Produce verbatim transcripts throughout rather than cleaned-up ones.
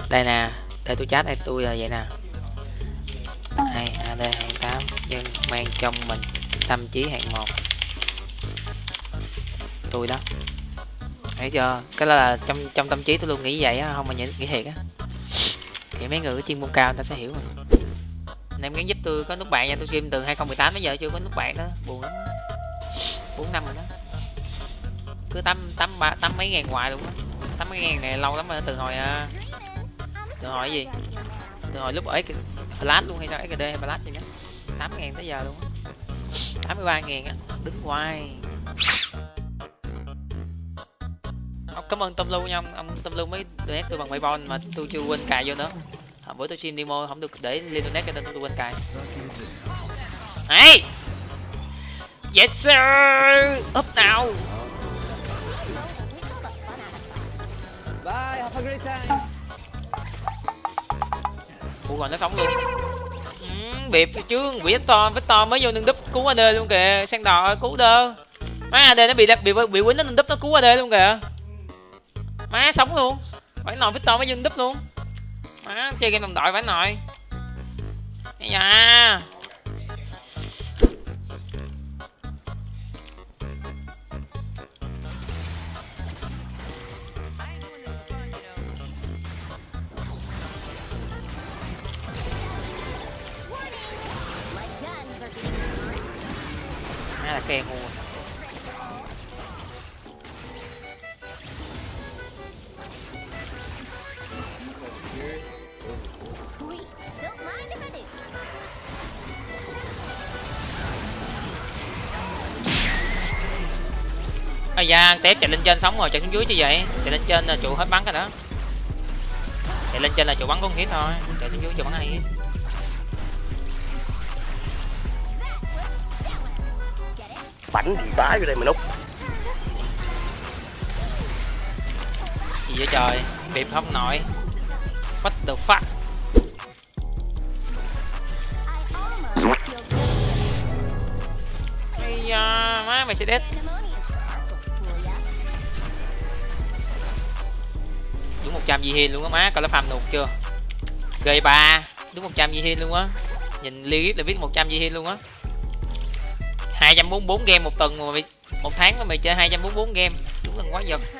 Đây nè, để tôi chat đây tôi là vậy nè. Hai a đê hai tám nhưng mang trong mình tâm trí hạng một. Tôi đó. Thấy chưa? Cái đó là trong trong tâm trí tôi luôn nghĩ vậy á, không mà nghĩ, nghĩ thiệt á. Kiểu mấy người có chuyên môn cao người ta sẽ hiểu mà. Anh em gắng giúp tôi có nút bạn nha, tôi stream từ hai không một tám đến giờ chưa có nút bạn đó, buồn lắm. bốn năm rồi đó. Cứ tám tám ba tám mấy ngàn ngoài luôn á. Tám mấy ngàn này lâu lắm rồi, từ hồi từ hồi cái gì? Từ hồi lúc ở cái Flash luôn hay sao, ét đê hay Flash gì đó. tám ngàn tới giờ luôn á. tám mươi ba ngàn á, đứng hoài. Cảm ơn Tâm Lưu nha, ông, ông Tâm Lưu mới donate tôi bằng Paypal mà tôi chưa quên cài vô nữa. Hôm bữa tôi stream demo không được để liên donate cho nên tôi quên cài. Hey! Yes sir! Up nào! Bye, have a great time. Ủa còn nó sống luôn. Ừ, bịp chứ quỷ Victor, Victor mới vô nâng đúp cứu a đê luôn kìa, sang đò cứu đơ. Má a đê nó bị bị bị quýnh nó nâng đúp nó cứu a đê luôn kìa. Má sống luôn. Phải nồi Victor mới dưng đúp luôn. Má chơi game đồng đội phải nồi. Ây da. Má là ke ngu. Ây da, tép chạy lên trên sống rồi, chạy xuống dưới chứ vậy. Chạy lên trên là trụ hết bắn rồi đó. Chạy lên trên là trụ bắn con hit thôi, chạy xuống dưới trụ bắn ai hit. Bảnh gì bái vô đây mà nút. Gì vậy trời, bịp không nổi. What the fuck. Ây da, má mày sẽ đét. Đúng một trăm di heal luôn á má, coi nó farm nuột chưa. Gây ba, đúng một trăm di heal luôn á. Nhìn Lilith là biết một trăm di heal luôn á. hai trăm bốn mươi bốn game một tuần mà mày, một tháng mà mày chơi hai trăm bốn mươi bốn game, đúng là quá giật.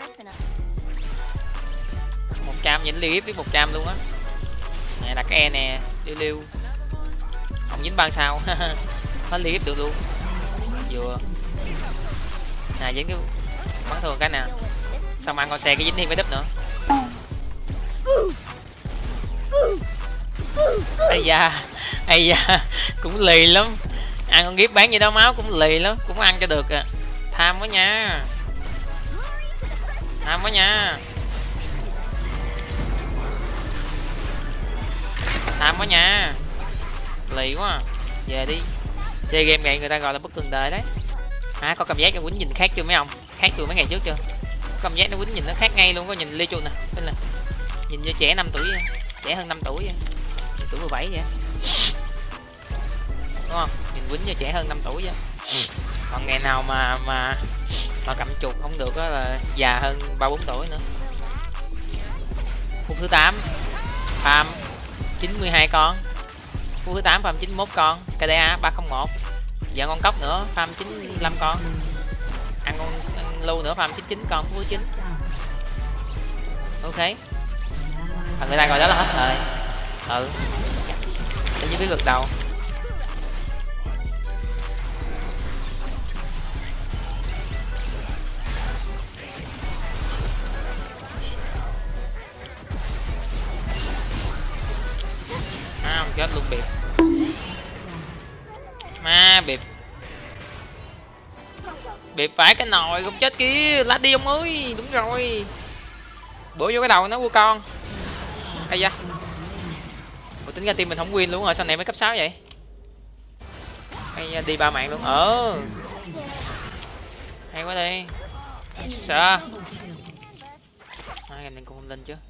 một trăm nhìn Lilith biết một trăm luôn á. Này đặt cái E nè, liêu liêu. Không dính ban sao. Hết Lilith được luôn. Vừa. Nè dính cái bắn thường cái nè. Xong ăn con xe cái dính thêm với đúp nữa. Ây da, ây da, cũng lì lắm. Ăn con giếp bán gì đâu máu cũng lì lắm, cũng ăn cho được à. Tham quá nha. Tham quá nha. Tham quá nha. Lì quá à. Về đi. Chơi game này người ta gọi là bất thường đời đấy. À, có cảm giác cái quýnh nhìn khác chưa mấy ông? Khác từ mấy ngày trước chưa? Có cảm giác nó quýnh nhìn nó khác ngay luôn, có nhìn Lê Chu nè. Tên là nhìn như trẻ năm tuổi vậy. Trẻ hơn năm tuổi vậy. Tuổi mười bảy vậy. Đúng không? Nhìn quýnh như trẻ hơn năm tuổi vậy. Còn ngày nào mà mà mà cầm chuột không được á là già hơn ba bốn tuổi nữa. Phút thứ tám farm chín mươi hai con. Phút thứ tám farm chín mươi mốt con. ca đê a ba không một. Giờ con cốc nữa farm chín mươi lăm con. Ăn con ăn lưu nữa farm chín mươi chín con. Phút thứ chín. Ok. À, người ta gọi đó là hết rồi. Ừ. Tôi chỉ biết gật đầu. À, không chết luôn bịp. Ma bịp. Bịp phải cái nồi không chết kia, lá đi ông ơi, đúng rồi. Bữa vô cái đầu nó của con. Ây da. Ủa tính ra team mình không win luôn rồi, sao này mới cấp sáu vậy? Hay da, đi ba mạng luôn. Ờ. Hay quá đi. Sợ. Hai game này cũng không lên chứ.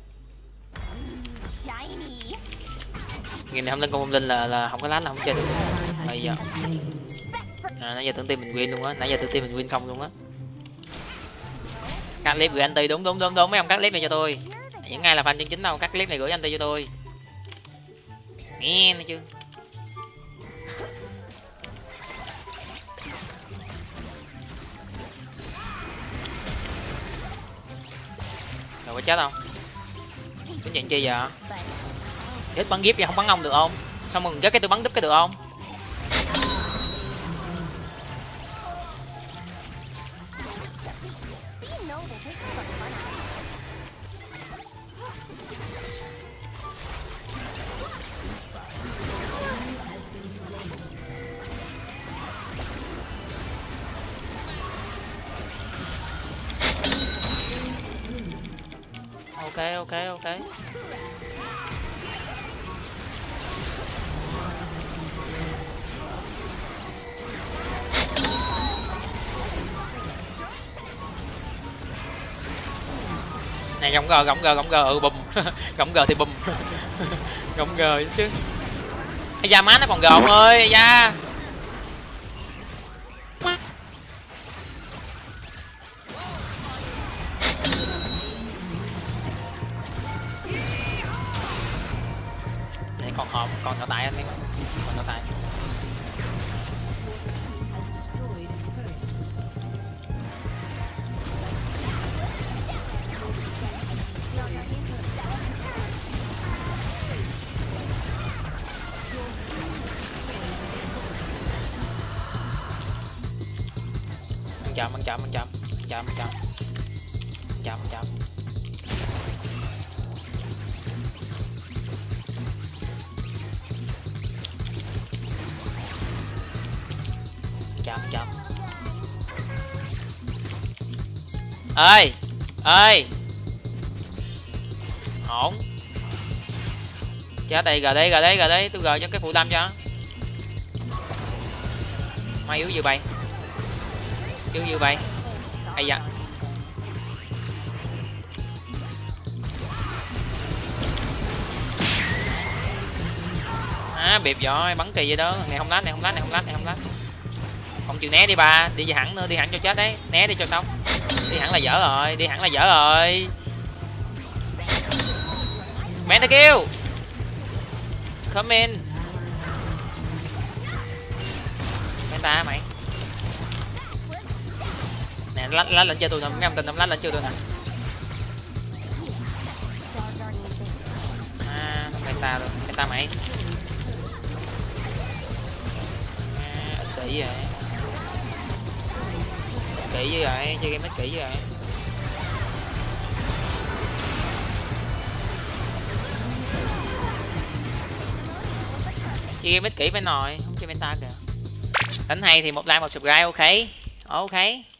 Game này không lên công linh là là không có lá là không chơi được. Bây giờ. À, nãy giờ tưởng team mình win luôn á, nãy giờ tưởng team mình win không luôn á. Cắt clip gửi anh Ty, đúng đúng đúng đúng mấy ông cắt clip này cho tôi. Những ai là fan chân chính đâu, các clip này gửi anh ta cho tôi. Nghe nói chưa? Rồi có chết không? Tính chuyện chi vậy? Chết bắn giếp vậy không bắn ông được không? Sao mà chết cái tôi bắn đúp cái được không? Ok ok ok. Này gọng gờ gọng gờ gọng gờ ừ bùm. Gọng gờ thì bùm. Gọng gờ chứ. Ây da má nó còn gờ ông ơi, ây da. Để còn hòm còn thở tại anh em. Còn thở tại. Chậm ăn chậm ăn chậm chậm chậm chậm chậm chậm chậm ơi ơi ổn chết đây, gờ đây gờ đây gờ đây tôi gờ cho cái phụ tâm cho mai yếu như bay yếu như bay hay da à bịp rồi bắn kỳ vậy đó. Này không lát này không lát này không lát này không lát không chịu né đi bà, đi hẳn nữa, đi hẳn cho chết đấy, né đi cho xong, đi hẳn là dở rồi, đi hẳn là dở rồi. Mẹ nó kêu come in mẹ ta mày nè, lách lách lên chơi tôi nè, mấy ông tin lách lên chơi tôi nè. À mẹ ta rồi, mẹ ta mày à, kỹ vậy kỹ như vậy, chơi game kỹ như vậy. Chơi game kỹ phải nồi, không chơi meta kìa. Đánh hay thì một like một subscribe ok. Ok.